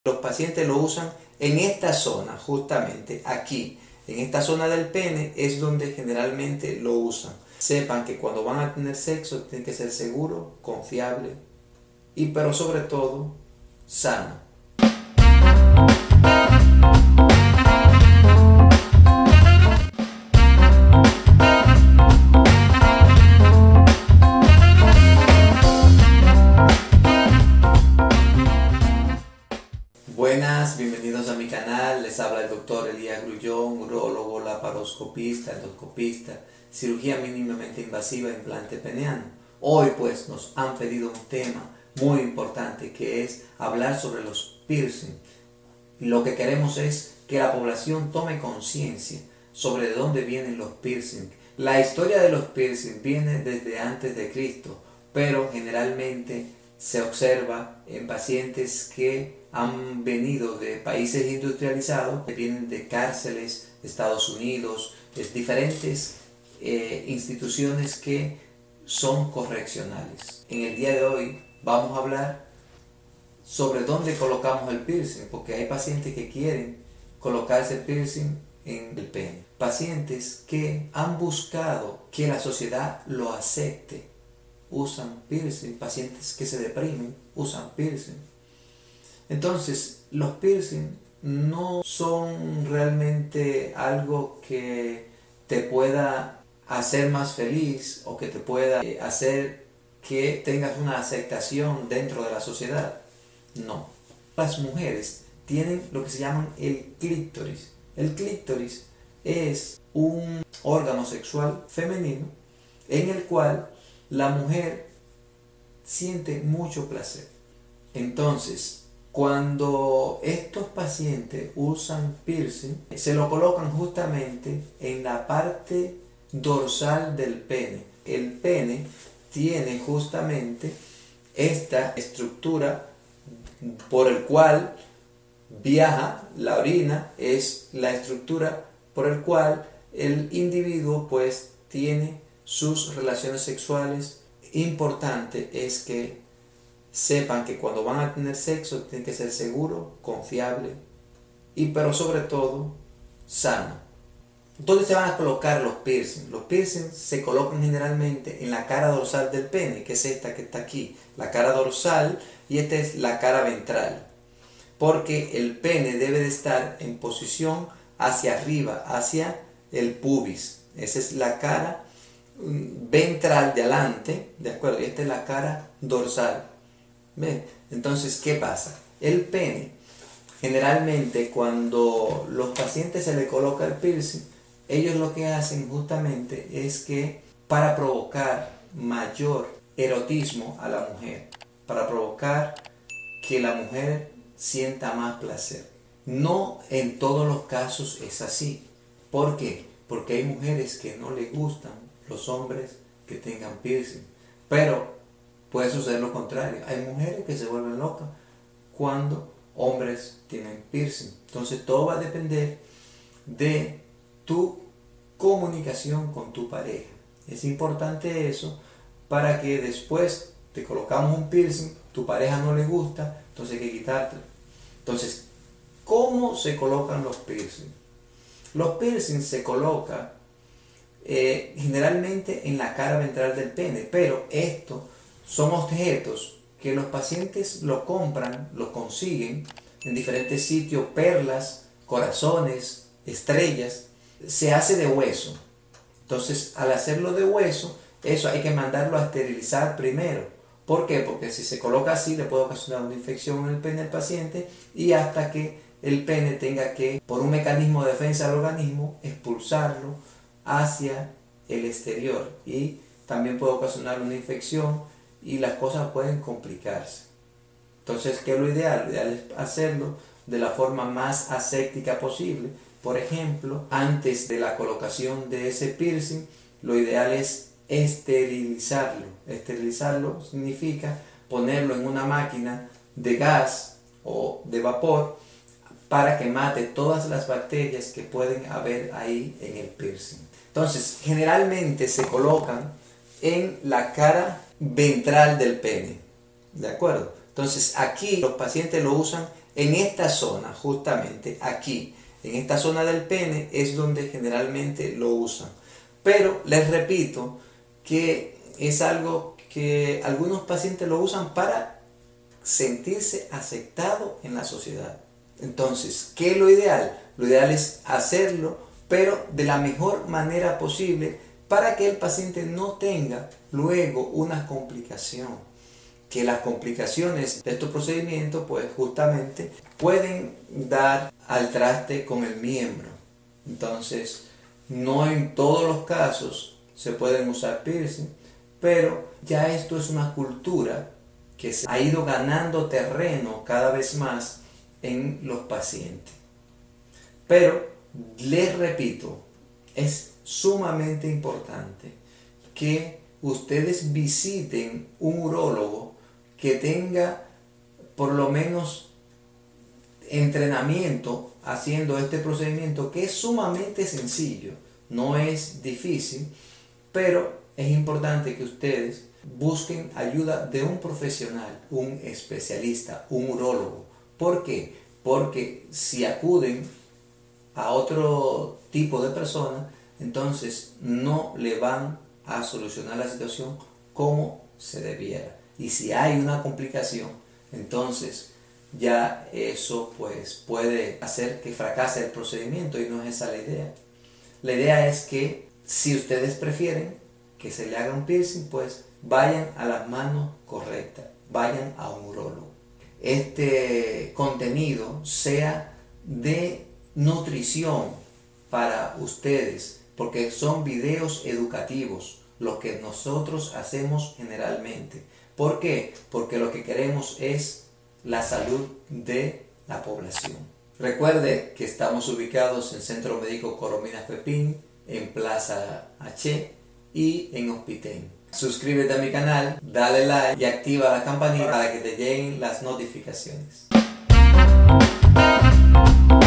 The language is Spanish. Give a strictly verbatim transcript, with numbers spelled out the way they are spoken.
Los pacientes lo usan en esta zona, justamente aquí, en esta zona del pene es donde generalmente lo usan. Sepan que cuando van a tener sexo tiene que ser seguro, confiable y pero sobre todo sano. Buenas, bienvenidos a mi canal, les habla el doctor Elías Grullón, urólogo, laparoscopista, endoscopista, cirugía mínimamente invasiva, implante peneano. Hoy pues nos han pedido un tema muy importante que es hablar sobre los piercing. Lo que queremos es que la población tome conciencia sobre de dónde vienen los piercing. La historia de los piercing viene desde antes de Cristo, pero generalmente se observa en pacientes que han venido de países industrializados, que vienen de cárceles, Estados Unidos, es diferentes eh, instituciones que son correccionales. En el día de hoy vamos a hablar sobre dónde colocamos el piercing, porque hay pacientes que quieren colocarse el piercing en el pene. Pacientes que han buscado que la sociedad lo acepte, usan piercing. Pacientes que se deprimen, usan piercing. Entonces, los piercing no son realmente algo que te pueda hacer más feliz o que te pueda hacer que tengas una aceptación dentro de la sociedad. No. Las mujeres tienen lo que se llaman el clítoris. El clítoris es un órgano sexual femenino en el cual la mujer siente mucho placer. Entonces, cuando estos pacientes usan piercing, se lo colocan justamente en la parte dorsal del pene. El pene tiene justamente esta estructura por el cual viaja la orina, es la estructura por el cual el individuo pues tiene sus relaciones sexuales. Importante es que sepan que cuando van a tener sexo tiene que ser seguro, confiable y pero sobre todo sano. ¿Dónde se van a colocar los piercings? Los piercings se colocan generalmente en la cara dorsal del pene, que es esta que está aquí, la cara dorsal, y esta es la cara ventral, porque el pene debe de estar en posición hacia arriba, hacia el pubis. Esa es la cara ventral de adelante, ¿de acuerdo? Y esta es la cara dorsal. ¿Ven? Entonces, ¿qué pasa? El pene, generalmente cuando los pacientes se le coloca el piercing, ellos lo que hacen justamente es que para provocar mayor erotismo a la mujer, para provocar que la mujer sienta más placer. No en todos los casos es así. ¿Por qué? Porque hay mujeres que no les gustan los hombres que tengan piercing, pero puede suceder lo contrario. Hay mujeres que se vuelven locas cuando hombres tienen piercing. Entonces todo va a depender de tu comunicación con tu pareja. Es importante eso para que después te colocamos un piercing, tu pareja no le gusta, entonces hay que quitártelo. Entonces, ¿cómo se colocan los piercing? Los piercing se colocan eh, generalmente en la cara ventral del pene, pero esto son objetos que los pacientes lo compran, los consiguen en diferentes sitios, perlas, corazones, estrellas. Se hace de hueso. Entonces, al hacerlo de hueso, eso hay que mandarlo a esterilizar primero. ¿Por qué? Porque si se coloca así, le puede ocasionar una infección en el pene del paciente y hasta que el pene tenga que, por un mecanismo de defensa del organismo, expulsarlo hacia el exterior. Y también puede ocasionar una infección y las cosas pueden complicarse. Entonces, ¿qué es lo ideal? Lo ideal es hacerlo de la forma más aséptica posible. Por ejemplo, antes de la colocación de ese piercing, lo ideal es esterilizarlo. Esterilizarlo significa ponerlo en una máquina de gas o de vapor para que mate todas las bacterias que pueden haber ahí en el piercing. Entonces, generalmente se colocan en la cara ventral del pene, ¿de acuerdo? Entonces aquí los pacientes lo usan En esta zona, justamente aquí, en esta zona del pene es donde generalmente lo usan. Pero les repito que es algo que algunos pacientes lo usan para sentirse aceptado en la sociedad. Entonces, ¿qué es lo ideal? Lo ideal es hacerlo, pero de la mejor manera posible para que el paciente no tenga luego una complicación. Que las complicaciones de estos procedimientos, pues justamente pueden dar al traste con el miembro. Entonces, no en todos los casos se pueden usar piercing, pero ya esto es una cultura que se ha ido ganando terreno cada vez más en los pacientes. Pero, les repito, es sumamente importante que ustedes visiten un urólogo que tenga por lo menos entrenamiento haciendo este procedimiento, que es sumamente sencillo, no es difícil, pero es importante que ustedes busquen ayuda de un profesional, un especialista, un urólogo. ¿Por qué? Porque si acuden a otro tipo de persona, entonces no le van a solucionar la situación como se debiera. Y si hay una complicación, entonces ya eso pues puede hacer que fracase el procedimiento, y no es esa la idea. La idea es que si ustedes prefieren que se le haga un piercing, pues vayan a las manos correctas, vayan a un urólogo. Este contenido sea de nutrición para ustedes, porque son videos educativos, lo que nosotros hacemos generalmente. ¿Por qué? Porque lo que queremos es la salud de la población. Recuerde que estamos ubicados en Centro Médico Corominas Pepín, en Plaza H y en Hospitén. Suscríbete a mi canal, dale like y activa la campanita para que te lleguen las notificaciones.